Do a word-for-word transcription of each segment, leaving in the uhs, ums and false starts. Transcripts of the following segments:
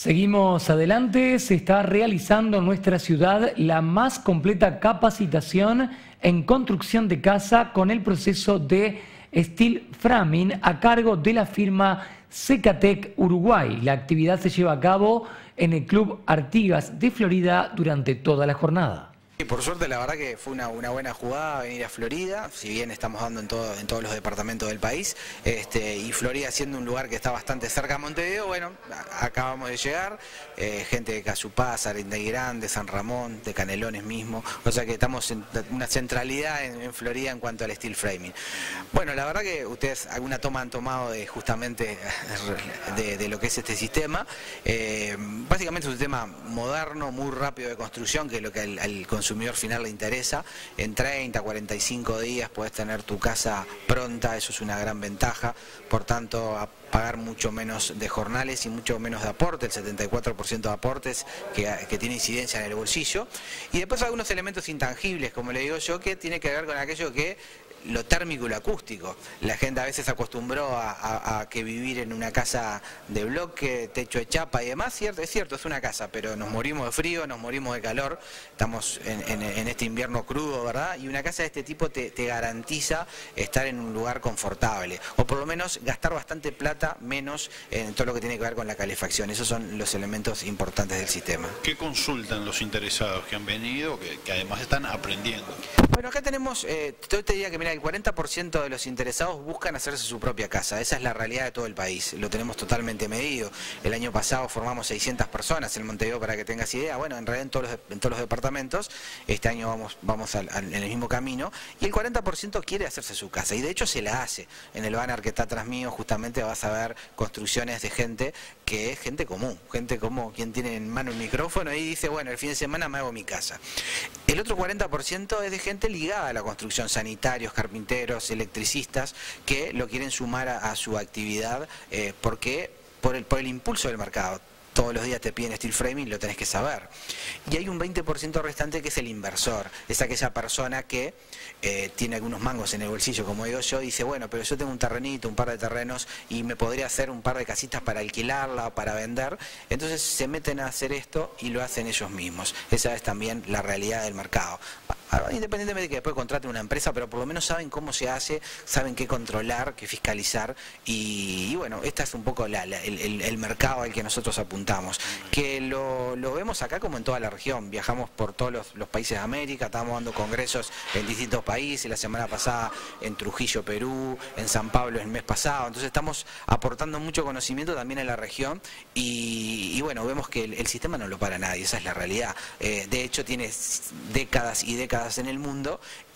Seguimos adelante, se está realizando en nuestra ciudad la más completa capacitación en construcción de casa con el proceso de Steel Framing a cargo de la firma Secatec Uruguay. La actividad se lleva a cabo en el Club Artigas de Florida durante toda la jornada. Y por suerte la verdad que fue una, una buena jugada venir a Florida, si bien estamos dando en, todo, en todos los departamentos del país, este, y Florida siendo un lugar que está bastante cerca a Montevideo, bueno, a, acabamos de llegar, eh, gente de Casupás, Arenday Grande, San Ramón, de Canelones mismo, o sea que estamos en una centralidad en, en Florida en cuanto al steel framing. Bueno, la verdad que ustedes alguna toma han tomado de justamente de, de lo que es este sistema, eh, básicamente es un sistema moderno, muy rápido de construcción, que es lo que al, al consumidor final le interesa. En treinta, cuarenta y cinco días puedes tener tu casa pronta, eso es una gran ventaja, por tanto a pagar mucho menos de jornales y mucho menos de aporte, el setenta y cuatro por ciento de aportes que, que tiene incidencia en el bolsillo, y después algunos elementos intangibles, como le digo yo, que tiene que ver con aquello que lo térmico y lo acústico. La gente a veces acostumbró a, a, a que vivir en una casa de bloque, techo de chapa y demás, cierto, es cierto, es una casa, pero nos morimos de frío, nos morimos de calor, estamos en, en, en este invierno crudo, ¿verdad? Y una casa de este tipo te, te garantiza estar en un lugar confortable, o por lo menos gastar bastante plata menos en todo lo que tiene que ver con la calefacción. Esos son los elementos importantes del sistema. ¿Qué consultan los interesados que han venido, que, que además están aprendiendo? Bueno, acá tenemos, eh, yo te diría que mira, el cuarenta por ciento de los interesados buscan hacerse su propia casa. Esa es la realidad de todo el país, lo tenemos totalmente medido. El año pasado formamos seiscientas personas en Montevideo, para que tengas idea. Bueno, en realidad en todos los, en todos los departamentos, este año vamos, vamos al, al, en el mismo camino, y el cuarenta por ciento quiere hacerse su casa, y de hecho se la hace. En el banner que está atrás mío justamente vas a ver construcciones de gente que es gente común, gente como quien tiene en mano un micrófono y dice, bueno, el fin de semana me hago mi casa. El otro cuarenta por ciento es de gente ligada a la construcción, sanitarios, carpinteros, electricistas, que lo quieren sumar a, a su actividad eh, porque por el, por el impulso del mercado. Todos los días te piden steel framing, lo tenés que saber. Y hay un veinte por ciento restante que es el inversor, es aquella persona que eh, tiene algunos mangos en el bolsillo, como digo yo, y dice, bueno, pero yo tengo un terrenito, un par de terrenos, y me podría hacer un par de casitas para alquilarla o para vender. Entonces se meten a hacer esto y lo hacen ellos mismos. Esa es también la realidad del mercado. Independientemente de que después contraten una empresa, pero por lo menos saben cómo se hace, saben qué controlar, qué fiscalizar, y, y bueno, este es un poco la, la, el, el mercado al que nosotros apuntamos, que lo, lo vemos acá como en toda la región. Viajamos por todos los, los países de América, estamos dando congresos en distintos países, la semana pasada en Trujillo, Perú, en San Pablo el mes pasado, entonces estamos aportando mucho conocimiento también en la región, y, y bueno, vemos que el, el sistema no lo para nadie, esa es la realidad. Eh, de hecho tiene décadas y décadas en el mundo,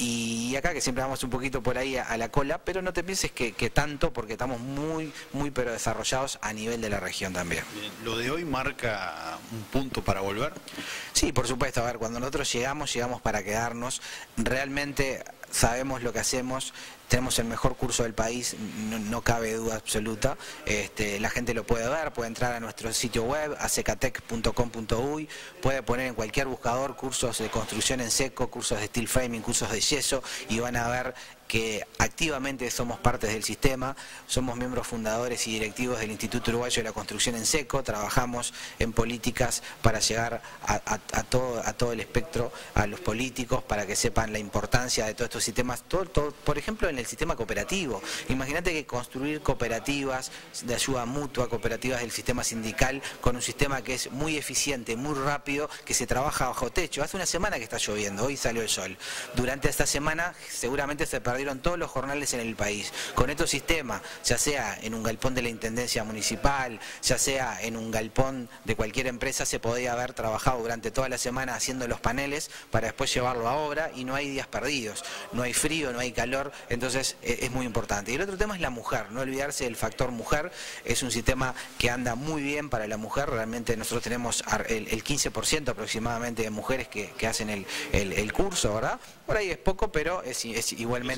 y acá que siempre vamos un poquito por ahí a, a la cola, pero no te pienses que, que tanto, porque estamos muy, muy pero desarrollados a nivel de la región también. Bien, ¿lo de hoy marca un punto para volver? Sí, por supuesto. A ver, cuando nosotros llegamos, llegamos para quedarnos. Realmente sabemos lo que hacemos, tenemos el mejor curso del país, no, no cabe duda absoluta. Este, la gente lo puede ver, puede entrar a nuestro sitio web, a secatec punto com punto uy, puede poner en cualquier buscador cursos de construcción en seco, cursos de steel framing, cursos de yeso, y van a ver que activamente somos parte del sistema, somos miembros fundadores y directivos del Instituto Uruguayo de la Construcción en Seco, trabajamos en políticas para llegar a, a, a, todo, a todo el espectro, a los políticos, para que sepan la importancia de todos estos sistemas, todo, todo, por ejemplo en el sistema cooperativo. Imagínate que construir cooperativas de ayuda mutua, cooperativas del sistema sindical, con un sistema que es muy eficiente, muy rápido, que se trabaja bajo techo. Hace una semana que está lloviendo, hoy salió el sol. Durante esta semana seguramente se perdieron todos los jornales en el país. Con estos sistemas, ya sea en un galpón de la Intendencia Municipal, ya sea en un galpón de cualquier empresa, se podía haber trabajado durante toda la semana haciendo los paneles para después llevarlo a obra, y no hay días perdidos, no hay frío, no hay calor, entonces es muy importante. Y el otro tema es la mujer, no olvidarse del factor mujer, es un sistema que anda muy bien para la mujer. Realmente nosotros tenemos el, el quince por ciento aproximadamente de mujeres que, que hacen el, el, el curso, ¿verdad? Por ahí es poco, pero es, es igualmente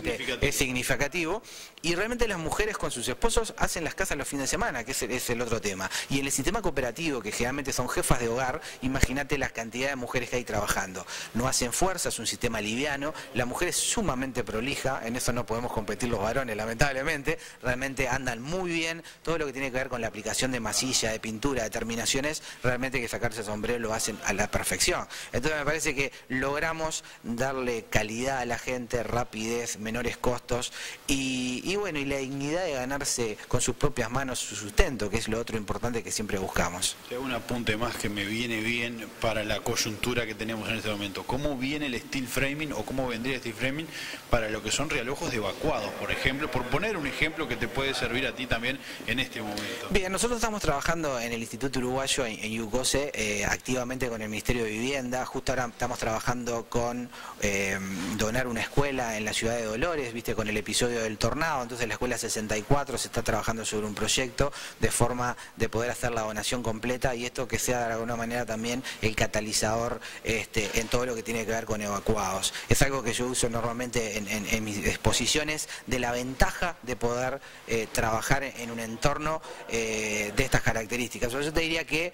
significativo. es significativo. Y realmente las mujeres con sus esposos hacen las casas los fines de semana, que es el, es el otro tema. Y en el sistema cooperativo, que generalmente son jefas de hogar, imagínate la cantidad de mujeres que hay trabajando. No hacen fuerza, es un sistema liviano, la mujer es sumamente prolija, en eso no podemos competir los varones, lamentablemente, realmente andan muy bien, todo lo que tiene que ver con la aplicación de masilla, de pintura, de terminaciones, realmente que sacarse el sombrero lo hacen a la perfección. Entonces me parece que logramos darle calidad a la gente, rapidez, menores costos y, y bueno, y la dignidad de ganarse con sus propias manos su sustento, que es lo otro importante que siempre buscamos. Te hago un apunte más que me viene bien para la coyuntura que tenemos en este momento. ¿Cómo viene el steel framing o cómo vendría el steel framing para lo que son realojos evacuados, por ejemplo? Por poner un ejemplo que te puede servir a ti también en este momento. Bien, nosotros estamos trabajando en el Instituto Uruguayo, en, en IUCOSE, eh, activamente con el Ministerio de Vivienda. Justo ahora estamos trabajando con eh, donar una escuela en la ciudad de Dolores, viste, con el episodio del tornado. Entonces la escuela sesenta y cuatro se está trabajando sobre un proyecto de forma de poder hacer la donación completa y esto que sea de alguna manera también el catalizador este, en todo lo que tiene que ver con evacuados. Es algo que yo uso normalmente en, en, en mis exposiciones de la ventaja de poder eh, trabajar en un entorno eh, de estas características. Yo te diría que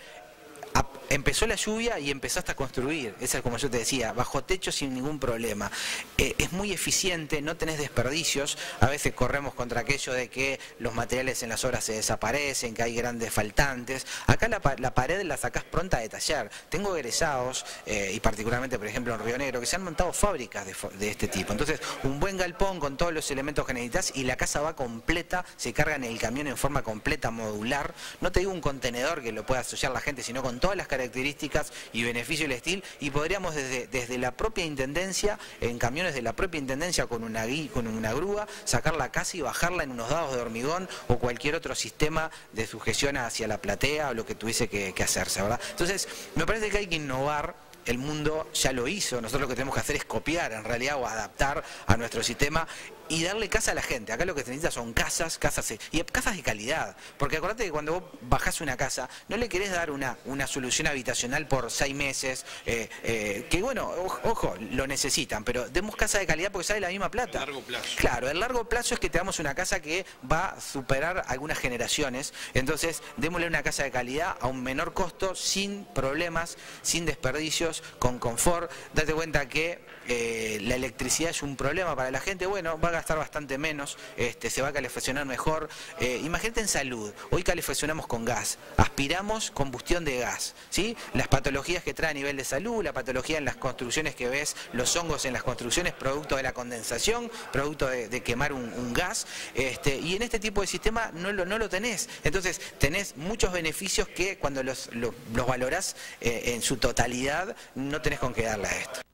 empezó la lluvia y empezaste a construir, esa es como yo te decía, bajo techo sin ningún problema. Eh, es muy eficiente, no tenés desperdicios, a veces corremos contra aquello de que los materiales en las obras se desaparecen, que hay grandes faltantes. Acá la, la pared la sacás pronta de taller. Tengo egresados, eh, y particularmente por ejemplo en Río Negro, que se han montado fábricas de, de este tipo. Entonces un buen galpón con todos los elementos que necesitas y la casa va completa, se carga en el camión en forma completa, modular. No te digo un contenedor que lo pueda asociar la gente, sino con todas las características y beneficios del steel, y podríamos desde, desde la propia intendencia, en camiones de la propia intendencia con una, con una grúa, sacar la casa y bajarla en unos dados de hormigón o cualquier otro sistema de sujeción hacia la platea o lo que tuviese que, que hacerse, ¿verdad? Entonces, me parece que hay que innovar. El mundo ya lo hizo, nosotros lo que tenemos que hacer es copiar en realidad o adaptar a nuestro sistema y darle casa a la gente. Acá lo que se necesita son casas, casas y casas de calidad, porque acordate que cuando vos bajás una casa no le querés dar una, una solución habitacional por seis meses, eh, eh, que bueno, ojo, lo necesitan, pero demos casa de calidad porque sale la misma plata. A largo plazo. Claro, el largo plazo es que te damos una casa que va a superar algunas generaciones, entonces démosle una casa de calidad a un menor costo, sin problemas, sin desperdicios, con confort. Date cuenta que eh, la electricidad es un problema para la gente, bueno, va a gastar bastante menos, este, se va a calefaccionar mejor. Eh, imagínate en salud, hoy calefaccionamos con gas, aspiramos combustión de gas, ¿sí? Las patologías que trae a nivel de salud, la patología en las construcciones que ves, los hongos en las construcciones, producto de la condensación, producto de, de quemar un, un gas, este, y en este tipo de sistema no lo, no lo tenés. Entonces tenés muchos beneficios que cuando los, los, los valorás eh, en su totalidad, no tenés con qué darle a esto.